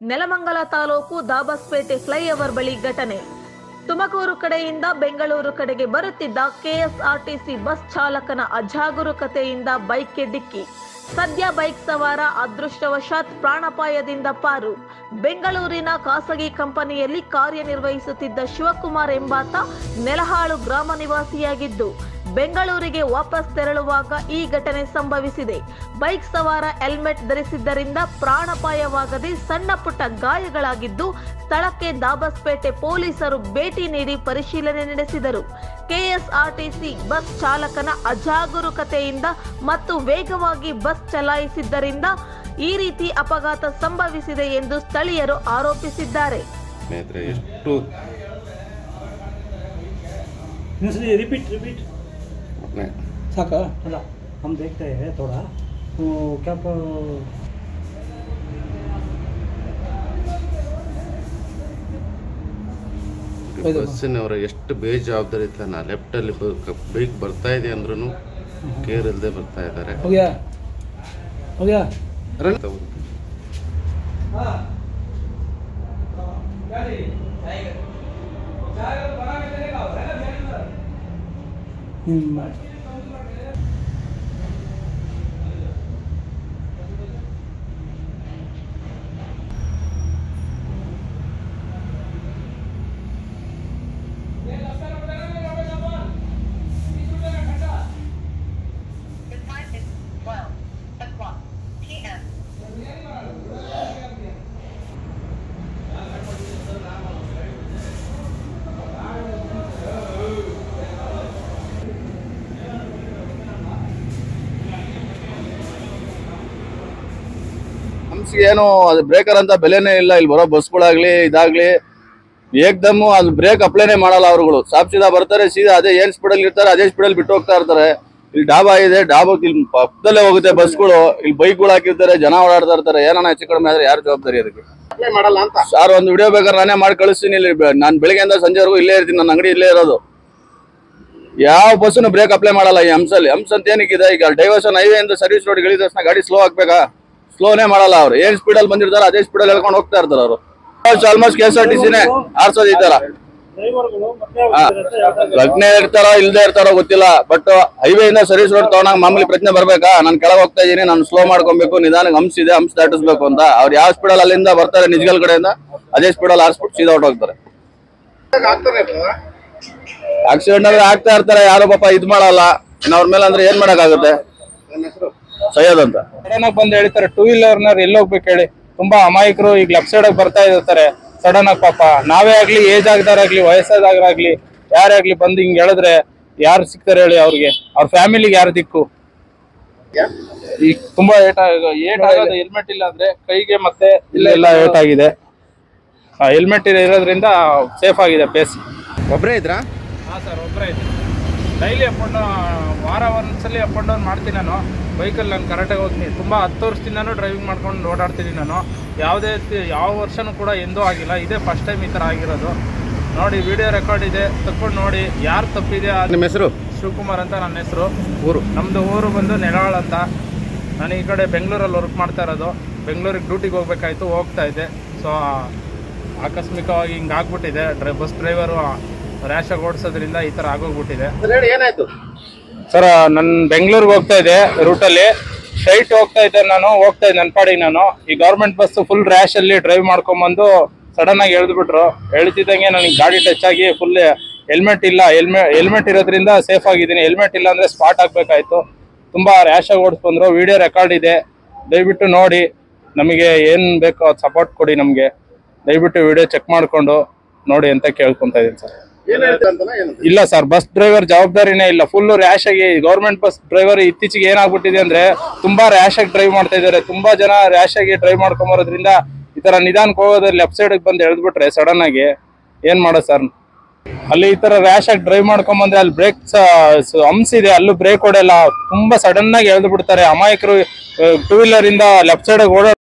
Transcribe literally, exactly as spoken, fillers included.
Nelamangala taluk Dabaspete flyover ಬಳಿ ಘಟನೆ. ತುಮಕೂರು ಕಡೆಯಿಂದ ಬೆಂಗಳೂರು ಕಡೆಗೆ ಬರುತ್ತಿದ್ದ ಕೆಎಸ್ಆರ್ಟಿಸಿ ಬಸ್ ಚಾಲಕನ ಅಜಾಗರೂಕತೆಯಿಂದ ಬೈಕ್ಗೆ ಡಿಕ್ಕಿ. ಸದ್ಯ ಬೈಕ್ ಸವಾರ ಅದೃಷ್ಟವಶಾತ್ ಪ್ರಾಣಾಪಾಯದಿಂದ ಪಾರು. ಬೆಂಗಳೂರಿನ ಖಾಸಗಿ ಕಂಪನಿಯಲ್ಲಿ ಕಾರ್ಯನಿರ್ವಹಿಸುತ್ತಿದ್ದ ಶಿವಕುಮಾರ್ ಎಂಬಾತ ನೆಲಹಾಳು ಗ್ರಾಮ ನಿವಾಸಿಯಾಗಿದ್ದು ಬೆಂಗಳೂರಿಗೆ ವಾಪಸ್ ತೆರಳುವಾಗ ಈ ಘಟನೆ ಸಂಭವಿಸಿದೆ. ಬೈಕ್ ಸವಾರ ಹೆಲ್ಮೆಟ್ ಧರಿಸಿದ್ದರಿಂದ ಪ್ರಾಣಾಪಾಯವಾಗದೆ ಸಣ್ಣ ಪುಟ್ಟ ಗಾಯಗಳಾಗಿದ್ದು ಸ್ಥಳಕ್ಕೆ ದಾಬಸ್ಪೇಟೆ ಪೊಲೀಸರು ಭೇಟಿ ನೀಡಿ ಪರಿಶೀಲನೆ ನಡೆಸಿದರು. ಕೆಎಸ್ಆರ್ಟಿಸಿ ಬಸ್ ಚಾಲಕನ ಅಜಾಗರೂಕತೆಯಿಂದ ಮತ್ತು ವೇಗವಾಗಿ ಬಸ್ ಚಲಾಯಿಸಿದ್ದರಿಂದ ಈ ರೀತಿ ಅಪಘಾತ ಸಂಭವಿಸಿದೆ ಎಂದು ಸ್ಥಳೀಯರು ಆರೋಪಿಸಿದ್ದಾರೆ. रिपीट रिपीट साका थोड़ा हम देखते हैं थोड़ा तो क्या पर ಬಸ್ಸಿನವರ ಎಷ್ಟು ಬೇಜವಾಬ್ದಾರಿ ಇರ್ತಾನೆ. ಲೆಫ್ಟ್ ಅಲ್ಲಿ ಬೈಕ್ ಬರ್ತಾ ಇದೆ ಅಂದ್ರೂ ಕೇರ್ ಇಲ್ಲದೆ ಬರ್ತಾ ಇದ್ದಾರೆ. ಏನು ಅದು ಬ್ರೇಕರ್ ಅಂತ ಬೆಲೆನೇ ಇಲ್ಲ. ಇಲ್ಲಿ ಬರೋ ಬಸ್ಗಳಾಗ್ಲಿ ಇದಾಗ್ಲಿ ಏಕ್ದಮ್ ಅದು ಬ್ರೇಕ್ ಅಪ್ಲೈನೇ ಮಾಡಲ್ಲ. ಅವ್ರುಗಳು ಸಾಪ್ ಸೀದಾ ಬರ್ತಾರೆ, ಸೀದಾ ಅದೇ ಏನ್ ಸ್ಪೀಡಲ್ಲಿ ಇರ್ತಾರೆ ಅದೇ ಸ್ಪೀಡಲ್ಲಿ ಬಿಟ್ಟು ಹೋಗ್ತಾ ಇರ್ತಾರೆ. ಇಲ್ಲಿ ಡಾಬಾ ಇದೆ, ಡಾಬಾಕ್ ಇಲ್ಲಿ ಪಕ್ಕದಲ್ಲೇ ಹೋಗುತ್ತೆ ಬಸ್ಗಳು. ಇಲ್ಲಿ ಬೈಕ್ಗಳು ಹಾಕಿರ್ತಾರೆ, ಜನ ಓಡಾಡ್ತಾ ಇರ್ತಾರೆ. ಏನಾನ ಹೆಚ್ಚು ಕಡಿಮೆ ಆದ್ರೆ ಯಾರು ಜವಾಬ್ದಾರಿ ಅದಕ್ಕೆ? ಸರ್ ಒಂದು ವಿಡಿಯೋ ಬೇಕಾದ್ರೆ ನಾನೇ ಮಾಡಿ ಕಳಿಸ್ತೀನಿ. ಇಲ್ಲಿ ನಾನು ಬೆಳಿಗ್ಗೆಯಿಂದ ಸಂಜೆವರೆಗೂ ಇಲ್ಲೇ ಇರ್ತೀನಿ, ನನ್ನ ಅಂಗಡಿ ಇಲ್ಲೇ ಇರೋದು. ಯಾವ ಬಸ್ಸನ್ನು ಬ್ರೇಕ್ ಅಪ್ಲೈ ಮಾಡಲ್ಲ ಈ ಹಂಸಲ್ಲಿ. ಹಂಸ ಅಂತ ಏನಕ್ಕಿದೆ, ಈಗ ಡೈವರ್ಷನ್ ಹೈವೇ ಇಂದ ಸರ್ವಿಸ್ ರೋಡ್ ಇಳಿದ ತಕ್ಷಣ ಗಾಡಿ ಸ್ಲೋ ಹಾಕ್ಬೇಕಾ? ಸ್ಲೋನೇ ಮಾಡಲ್ಲ. ಅವ್ರು ಏನ್ ಸ್ಪೀಡಲ್ಲಿ ಬಂದಿರ್ತಾರೆ ಅದೇ ಸ್ಪೀಡಲ್ಲಿ ಹೇಳ್ಕೊಂಡು ಹೋಗ್ತಾ ಇರ್ತಾರೆ. ಅವರು almost K S R T ಸಿನೇ ಆರ್ಸೋದು ಈ ತರ. ಪ್ರಜ್ಞೆ ಇರ್ತಾರೋ ಇಲ್ದೇ ಇರ್ತಾರೋ ಗೊತ್ತಿಲ್ಲ, ಬಟ್ ಹೈವೇ ಇಂದ ಸರ್ವಿಸ್ ರೋಡ್ ತಗೊಂಡಾಗ ಮಾಮೂಲಿ ಪ್ರಜ್ಞೆ ಬರ್ಬೇಕಾ? ನಾನು ಕೆಳಗೆ ಹೋಗ್ತಾ ಇದೀನಿ, ನಾನು ಸ್ಲೋ ಮಾಡ್ಕೊಬೇಕು, ನಿಧಾನಕ್ಕೆ ಹಂಸ ಇದೆ, ಹಂಸ ದಾಟಿಸ್ಬೇಕು ಅಂತ. ಅವ್ರು ಯಾವ ಸ್ಪೀಡಲ್ಲಿ ಅಲ್ಲಿಂದ ಬರ್ತಾರೆ ನಿಜ್ಗಲ್ ಕಡೆಯಿಂದ ಅದೇ ಸ್ಪೀಡಲ್ಲಿ ಆರ್ಸ್ಬಿಟ್ಟು ಸೀದಾ ಹೊಟ್ಟೋಗ್ತಾರೆ. ಆಕ್ಸಿಡೆಂಟ್ ಅಂದ್ರೆ ಆಗ್ತಾ ಇರ್ತಾರೆ, ಯಾರು ಪಾಪ ಇದ್ ಮಾಡಲ್ಲ. ಇನ್ನು ಅವ್ರ ಮೇಲೆ ಅಂದ್ರೆ ಏನ್ ಮಾಡಕ್ಕಾಗುತ್ತೆ? ಸೈಯದ್ ಅಂತ ಸಡನ್ ಆಗಿ ಬಂದು ಹೇಳ್ತಾರೆ ಟೂ ವೀಲರ್ನರ್ ಎಲ್ಲಿ ಹೋಗ್ಬೇಕು ಹೇಳಿ. ತುಂಬಾ ಅಮಾಯಕರು ಈಗ ಲೆಫ್ಟ್ ಸೈಡ್ ಬರ್ತಾ ಇರ್ತಾರೆ ಸಡನ್ ಆಗಿ. ಪಾಪ ನಾವೇ ಆಗ್ಲಿ, ಏಜ್ ಆಗದಾರಾಗ್ಲಿ, ವಯಸ್ಸಾದಾಗ್ಲಿ ಯಾರೇ ಆಗ್ಲಿ ಬಂದು ಹಿಂಗ್ ಹೇಳಿದ್ರೆ ಯಾರು ಸಿಗ್ತಾರೆ ಹೇಳಿ? ಅವ್ರಿಗೆ ಅವ್ರ ಫ್ಯಾಮಿಲಿಗೆ ಯಾರು ದಿಕ್ಕು? ಈಗ ತುಂಬಾ ಏಟ್ ಏಟ್ ಆಗೋದು ಹೆಲ್ಮೆಟ್ ಇಲ್ಲ ಅಂದ್ರೆ ಕೈಗೆ ಮತ್ತೆ ಇಲ್ಲೆಲ್ಲ ಏಟ್ ಆಗಿದೆ. ಹೆಲ್ಮೆಟ್ ಇರೋದ್ರಿಂದ ಸೇಫ್ ಆಗಿದೆ ಪ್ಲೇಸ್. ಒಬ್ಬರೇ ಇದ್ರಾ? ಹಾಂ ಸರ್, ಒಬ್ಬರೇ ಇದ್ದೆ. ಡೈಲಿ ಅಪ್ ಅಂಡ್ ವಾರ ಒಂದ್ಸಲಿ ಅಪ್ ಅಂಡ್ ಡೌನ್ ಮಾಡ್ತೀನಿ ನಾನು ಬೈಕಲ್ಲಿ. ನಾನು ಕರೆಕ್ಟಾಗಿ ಹೋಗ್ತೀನಿ. ತುಂಬ ಹತ್ತು ವರ್ಷದಿಂದನೂ ಡ್ರೈವಿಂಗ್ ಮಾಡ್ಕೊಂಡು ಓಡಾಡ್ತೀನಿ ನಾನು. ಯಾವುದೇ ಯಾವ ವರ್ಷನೂ ಕೂಡ ಎಂದೂ ಆಗಿಲ್ಲ, ಇದೇ ಫಸ್ಟ್ ಟೈಮ್ ಈ ಥರ ಆಗಿರೋದು. ನೋಡಿ ವಿಡಿಯೋ ರೆಕಾರ್ಡ್ ಇದೆ, ತಕ್ಕೊಂಡು ನೋಡಿ ಯಾರು ತಪ್ಪಿದೆ. ನಿಮ್ಮ ಹೆಸರು? ಶಿವಕುಮಾರ್ ಅಂತ ನನ್ನ ಹೆಸರು. ಊರು? ನಮ್ಮದು ಊರು ಬಂದು ನೆಲಹಾಳು ಅಂತ. ನಾನು ಈ ಕಡೆ ಬೆಂಗಳೂರಲ್ಲಿ ವರ್ಕ್ ಮಾಡ್ತಾ ಇರೋದು. ಬೆಂಗಳೂರಿಗೆ ಡ್ಯೂಟಿಗೆ ಹೋಗ್ಬೇಕಾಯ್ತು, ಹೋಗ್ತಾ ಇದ್ದೆ. ಸೊ ಆಕಸ್ಮಿಕವಾಗಿ ಹಿಂಗೆ ಆಗ್ಬಿಟ್ಟಿದೆ. ಡ್ರೈ ಬಸ್ ಡ್ರೈವರು ರ್ಯಾಶಾಗಿ ಓಡಿಸೋದ್ರಿಂದ ಈ ಥರ ಆಗೋಗ್ಬಿಟ್ಟಿದೆ. ಏನಾಯ್ತು ಸರ್? ನನ್ನ ಬೆಂಗಳೂರಿಗೆ ಹೋಗ್ತಾ ಇದ್ದೆ, ರೂಟಲ್ಲಿ ಸ್ಟ್ರೈಟ್ ಹೋಗ್ತಾ ಇದ್ದೆ ನಾನು. ಹೋಗ್ತಾ ಇದ್ದೆ ನನ್ನ ಪಾಡಿಗೆ ನಾನು. ಈ ಗೌರ್ಮೆಂಟ್ ಬಸ್ ಫುಲ್ ರ್ಯಾಶಲ್ಲಿ ಡ್ರೈವ್ ಮಾಡ್ಕೊಂಬಂದು ಸಡನ್ ಆಗಿ ಎಳೆದ್ಬಿಟ್ರು. ಎಳಿತಿದ್ದಂಗೆ ನನಗೆ ಗಾಡಿ ಟಚ್ ಆಗಿ ಫುಲ್ ಹೆಲ್ಮೆಟ್ ಇಲ್ಲ. ಹೆಲ್ಮೆಟ್ ಹೆಲ್ಮೆಟ್ ಇರೋದ್ರಿಂದ ಸೇಫ್ ಆಗಿದ್ದೀನಿ. ಹೆಲ್ಮೆಟ್ ಇಲ್ಲ ಅಂದರೆ ಸ್ಪಾಟ್ ಆಗಬೇಕಾಯ್ತು. ತುಂಬ ರ್ಯಾಶಾಗಿ ಓಡಿಸ್ಬಂದ್ರು. ವಿಡಿಯೋ ರೆಕಾರ್ಡ್ ಇದೆ, ದಯವಿಟ್ಟು ನೋಡಿ. ನಮಗೆ ಏನು ಬೇಕೋ ಅದು ಸಪೋರ್ಟ್ ಕೊಡಿ ನಮಗೆ. ದಯವಿಟ್ಟು ವಿಡಿಯೋ ಚೆಕ್ ಮಾಡಿಕೊಂಡು ನೋಡಿ ಅಂತ ಕೇಳ್ಕೊತಾ ಇದ್ದೀನಿ ಸರ್. ಇಲ್ಲ ಸರ್, ಬಸ್ ಡ್ರೈವರ್ ಜವಾಬ್ದಾರಿನೇ ಇಲ್ಲ. ಫುಲ್ ರ್ಯಾಶ್ ಆಗಿ ಗೌರ್ಮೆಂಟ್ ಬಸ್ ಡ್ರೈವರ್ ಇತ್ತೀಚೆಗೆ ಏನಾಗ್ಬಿಟ್ಟಿದೆ ಅಂದ್ರೆ ತುಂಬಾ ರ್ಯಾಶ್ ಆಗಿ ಡ್ರೈವ್ ಮಾಡ್ತಾ ಇದ್ದಾರೆ. ತುಂಬಾ ಜನ ರ್ಯಾಶ್ ಆಗಿ ಡ್ರೈವ್ ಮಾಡ್ಕೊಂಬರೋದ್ರಿಂದ ಈ ತರ ನಿಧಾನಕ್ಕೆ ಹೋಗೋದ್ರಲ್ಲಿ ಲೆಫ್ಟ್ ಸೈಡ್ ಬಂದು ಎಳೆದ್ಬಿಟ್ರೆ ಸಡನ್ ಆಗಿ ಏನ್ ಮಾಡೋದು ಸರ್? ಅಲ್ಲಿ ಈ ತರ ರ್ಯಾಶ್ ಆಗಿ ಡ್ರೈವ್ ಮಾಡ್ಕೊಂಬಂದ್ರೆ ಅಲ್ಲಿ ಬ್ರೇಕ್ ಹಂಸ ಇದೆ, ಅಲ್ಲೂ ಬ್ರೇಕ್ ಹೊಡೆಯಲ್ಲ. ತುಂಬಾ ಸಡನ್ ಆಗಿ ಎಳೆದು ಬಿಡ್ತಾರೆ ಅಮಾಯಕರು. ಟೂ ವೀಲರ್ ಇಂದ ಲೆಫ್ಟ್ ಸೈಡ್ ಓಡಾಡ